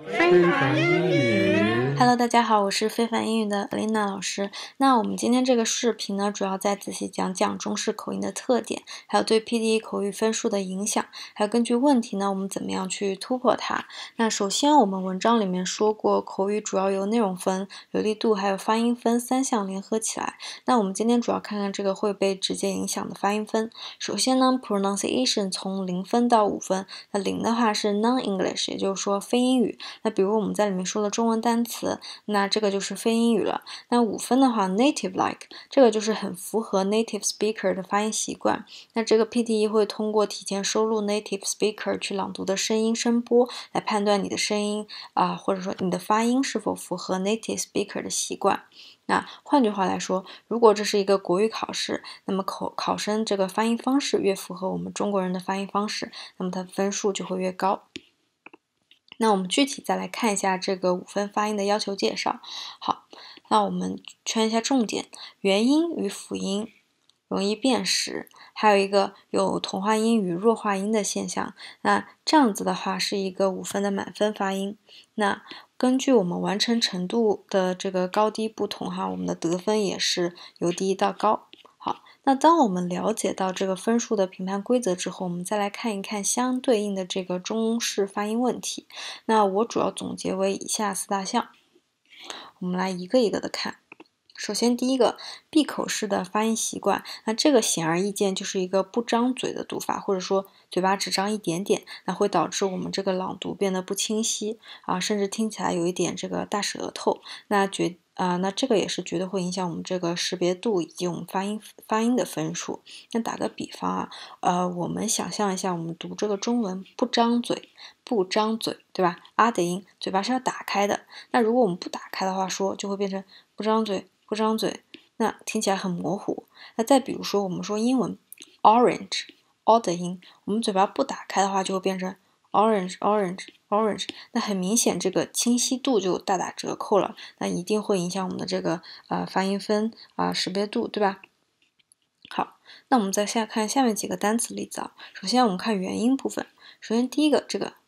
非凡英语 Hello， 大家好，我是非凡英语的 Alina 老师。那我们今天这个视频呢，主要在仔细讲讲中式口音的特点，还有对 PTE 口语分数的影响，还有根据问题呢，我们怎么样去突破它。那首先，我们文章里面说过，口语主要由内容分、流利度还有发音分三项联合起来。那我们今天主要看看这个会被直接影响的发音分。首先呢 ，pronunciation 从0分到5分，那0的话是 non-English， 也就是说非英语。那比如我们在里面说的中文单词，那这个就是非英语了。那5分的话 native like， 这个就是很符合 native speaker 的发音习惯。那这个 PTE 会通过提前收录 native speaker 去朗读的声音声波来判断你的声音或者说你的发音是否符合 native speaker 的习惯。那换句话来说，如果这是一个国语考试，那么考生这个发音方式越符合我们中国人的发音方式，那么它的分数就会越高。那我们具体再来看一下这个5分发音的要求介绍。好，那我们圈一下重点，元音与辅音容易辨识，还有一个有同化音与弱化音的现象。那这样子的话是一个5分的满分发音。那根据我们完成程度的这个高低不同我们的得分也是由低到高。好，那当我们了解到这个分数的评判规则之后，我们再来看一看相对应的这个中式发音问题。那我主要总结为以下4大项，我们来一个一个的看。首先第一个，闭口式的发音习惯，那这个显而易见就是一个不张嘴的读法，或者说嘴巴只张一点点，那会导致我们这个朗读变得不清晰甚至听起来有一点这个大舌头。那这个也是绝对会影响我们这个识别度以及我们发音的分数。那打个比方我们想象一下，我们读这个中文不张嘴，对吧？的音，嘴巴是要打开的。那如果我们不打开的话说，就会变成不张嘴，那听起来很模糊。那再比如说，我们说英文 orange， 的音，我们嘴巴不打开的话，就会变成 orange， 那很明显这个清晰度就大打折扣了，那一定会影响我们的这个发音分识别度，对吧？好，那我们再看下面几个单词例子首先我们看元音部分，首先第一个这个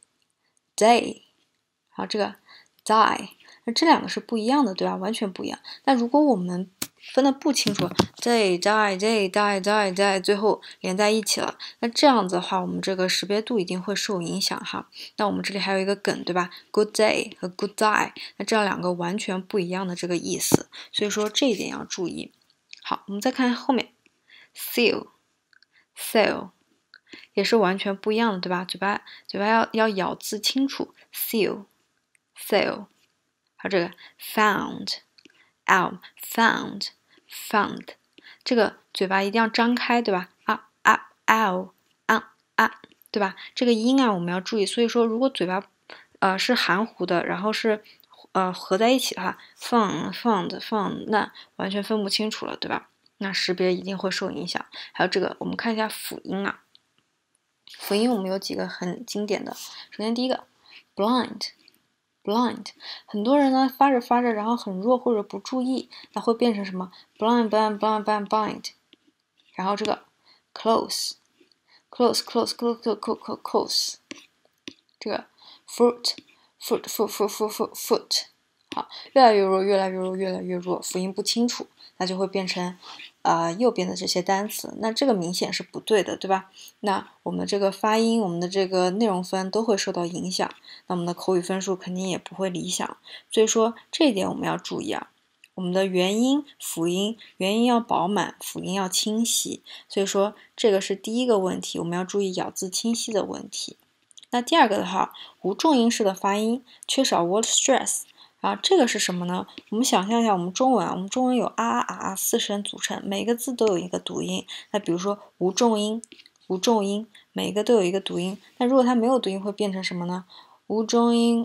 day， 好，这个 die， 那这两个是不一样的，对吧？完全不一样。那如果我们分得不清楚 day die 最后连在一起了，那这样子的话我们这个识别度一定会受影响那我们这里还有一个梗，对吧？ good day 和 good die， 那这两个完全不一样的这个意思，所以说这一点要注意。好，我们再看后面 seal 也是完全不一样的，对吧？嘴巴要咬字清楚 seal， 还有这个 found， 这个嘴巴一定要张开，对吧？对吧？这个音我们要注意。所以说，如果嘴巴是含糊的，然后是合在一起的话 found， 那完全分不清楚了，对吧？那识别一定会受影响。还有这个，我们看一下辅音辅音我们有几个很经典的。首先第一个 blind， 很多人呢发着然后很弱或者不注意，那会变成什么 blind， 然后这个 close， 这个 foot， 好，越来越弱，辅音不清楚，那就会变成右边的这些单词，那这个明显是不对的，对吧？那我们的这个发音，我们的这个内容分都会受到影响，那我们的口语分数肯定也不会理想。所以说这一点我们要注意我们的元音、辅音，元音要饱满，辅音要清晰。所以说这个是第一个问题，我们要注意咬字清晰的问题。那第二个的话，无重音式的发音缺少 word stress。这个是什么呢？我们想象一下，我们中文有4声组成，每个字都有一个读音。那比如说无重音，每个都有一个读音。那如果它没有读音，会变成什么呢？无重音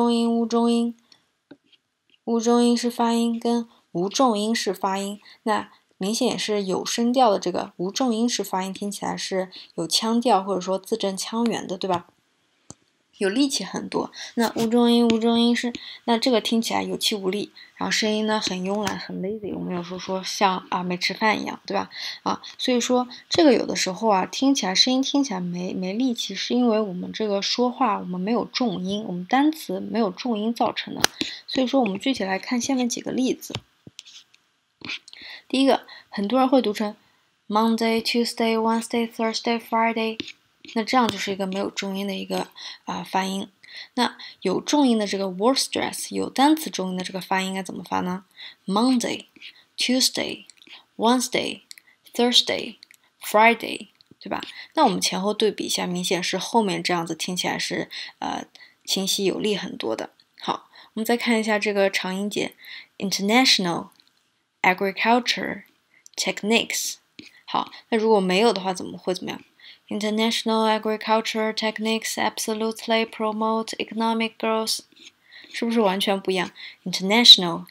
式发音跟无重音式发音，那明显也是有声调的这个无重音式发音听起来是有腔调或者说字正腔圆的，对吧？ 有力气很多。那无重音是，那这个听起来有气无力，然后声音呢很慵懒，很 lazy。我们有时候说像没吃饭一样，对吧？所以说这个有的时候听起来声音听起来没力气，是因为我们这个说话我们没有重音，我们单词没有重音造成的。所以说我们具体来看下面几个例子。第一个，很多人会读成 Monday, Tuesday, Wednesday, Thursday, Friday。那这样就是一个没有重音的一个发音。那有重音的这个 word stress， 有单词重音的这个发音应该怎么发呢？ Monday, Tuesday, Wednesday, Thursday, Friday， 对吧？那我们前后对比一下，明显是后面这样子听起来是清晰有力很多的。好，我们再看一下这个长音节 International Agriculture Techniques。好，那如果没有的话，怎么样？International agriculture techniques absolutely promote economic growth， 是不是完全不一样 ？International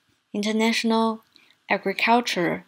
agriculture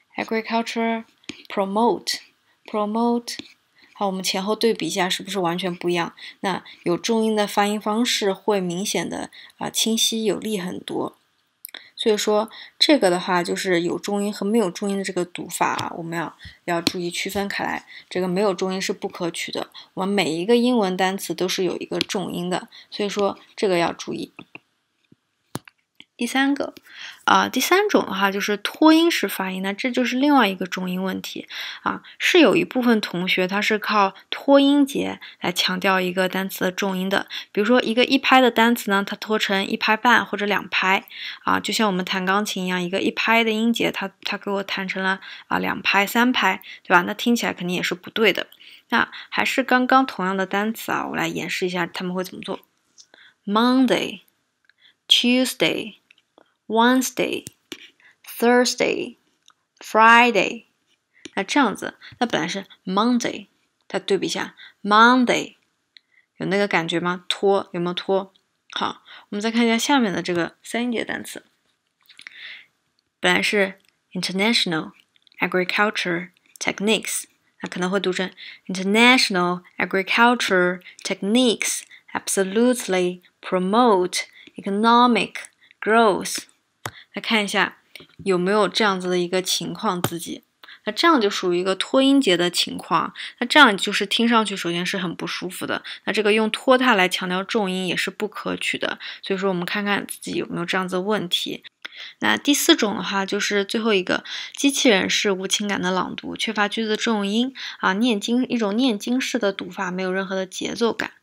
promote， 好，我们前后对比一下，是不是完全不一样？那有重音的发音方式会明显的清晰有力很多。所以说这个的话就是有重音和没有重音的这个读法我们要注意区分开来。这个没有重音是不可取的，我们每一个英文单词都是有一个重音的，所以说这个要注意。第三种的话就是拖音式发音，那这就是另外一个重音问题是有一部分同学他是靠拖音节来强调一个单词的重音的，比如说一个一拍的单词呢，它拖成一拍半或者两拍就像我们弹钢琴一样，一个一拍的音节它给我弹成了两拍三拍，对吧？那听起来肯定也是不对的。那还是刚刚同样的单词我来演示一下他们会怎么做。 Monday, Tuesday, Wednesday, Thursday, Friday。 那这样子，那本来是 Monday， 它对比一下 Monday， 有那个感觉吗？拖，有没有拖？好，我们再看一下下面的这个三音节单词，本来是 International Agriculture Techniques， 那可能会读成 International Agriculture Techniques absolutely promote economic growth。来看一下有没有这样子的一个情况自己，那这样就属于一个拖音节的情况，那这样就是听上去首先是很不舒服的，那这个用拖沓来强调重音也是不可取的，所以说我们看看自己有没有这样子的问题。那第四种的话就是最后一个，机器人式无情感的朗读，缺乏句子重音一种念经式的读法，没有任何的节奏感。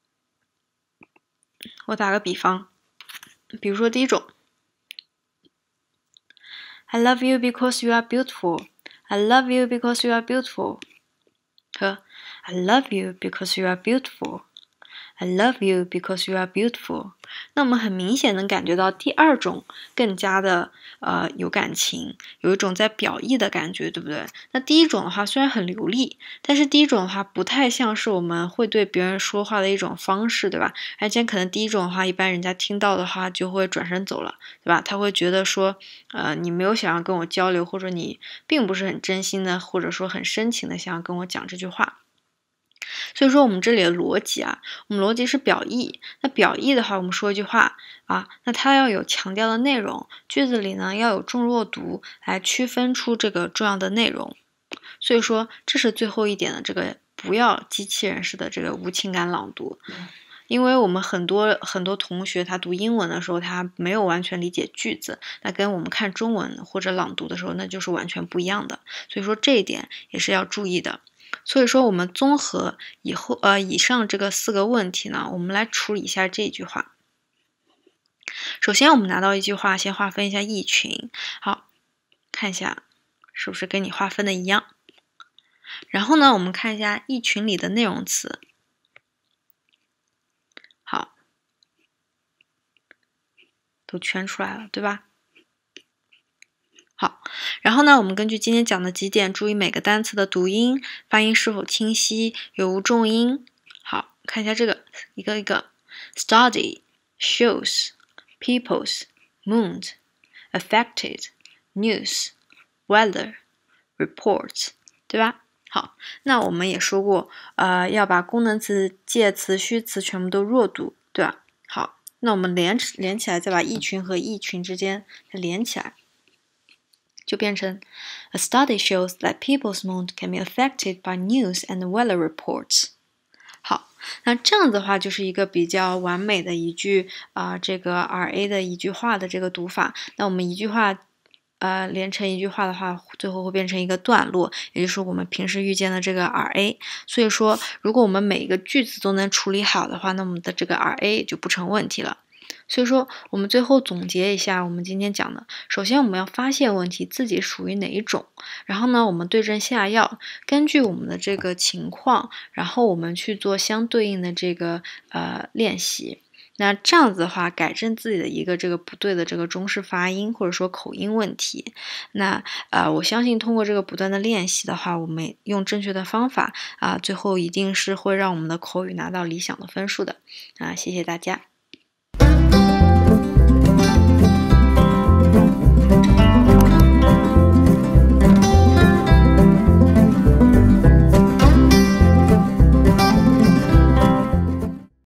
我打个比方，比如说第一种I love you because you are beautiful. I love you because you are beautiful. 和 I love you because you are beautiful. I love you because you are beautiful. 那我们很明显能感觉到第二种更加的有感情，有一种在表意的感觉，对不对？那第一种的话虽然很流利，但是第一种的话不太像是我们会对别人说话的一种方式，对吧？而且可能第一种的话，一般人家听到的话就会转身走了，对吧？他会觉得说你没有想要跟我交流，或者你并不是很真心的，或者说很深情的想要跟我讲这句话。所以说我们这里的逻辑我们逻辑是表意，那表意的话我们说一句话那它要有强调的内容，句子里呢要有重弱读来区分出这个重要的内容。所以说这是最后一点的这个不要机器人式的这个无情感朗读。因为我们很多同学他读英文的时候他没有完全理解句子，那跟我们看中文或者朗读的时候那就是完全不一样的，所以说这一点也是要注意的。所以说我们综合以上这个4个问题呢，我们来处理一下这句话。首先我们拿到一句话，先划分一下意群，好，看一下是不是跟你划分的一样。然后呢我们看一下意群里的内容词，好，都圈出来了，对吧？好，然后呢我们根据今天讲的几点，注意每个单词的读音发音是否清晰，有无重音。好，看一下这个一个一个 study, shows, people's, mood, affected, news, weather, reports， 对吧？ 好，那我们也说过，要把功能词、介词、虚词全部都弱读，对吧？好，那我们连起来，再把一群和一群之间再连起来，就变成 A study shows that people's mood can be affected by news and weather reports。好，那这样子的话就是一个比较完美的一句这个 RA 的一句话的这个读法。那我们一句话连成一句话的话，最后会变成一个段落，也就是我们平时遇见的这个 RA。所以说，如果我们每一个句子都能处理好的话，那我们的这个 RA 也就不成问题了。所以说，我们最后总结一下我们今天讲的。首先，我们要发现问题自己属于哪一种，然后呢，我们对症下药，根据我们的这个情况，然后我们去做相对应的这个练习。那这样子的话，改正自己的一个这个不对的这个中式发音或者说口音问题。那我相信通过这个不断的练习的话，我们用正确的方法最后一定是会让我们的口语拿到理想的分数的。谢谢大家。